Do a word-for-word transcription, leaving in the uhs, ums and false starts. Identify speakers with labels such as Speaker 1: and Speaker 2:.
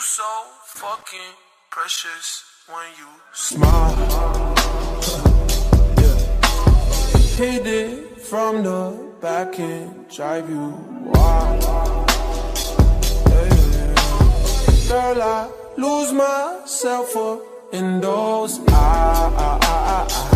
Speaker 1: so fucking precious when you smile. Yeah. Hit it from the back and drive you wild. Yeah. Girl, I lose myself up in those eyes.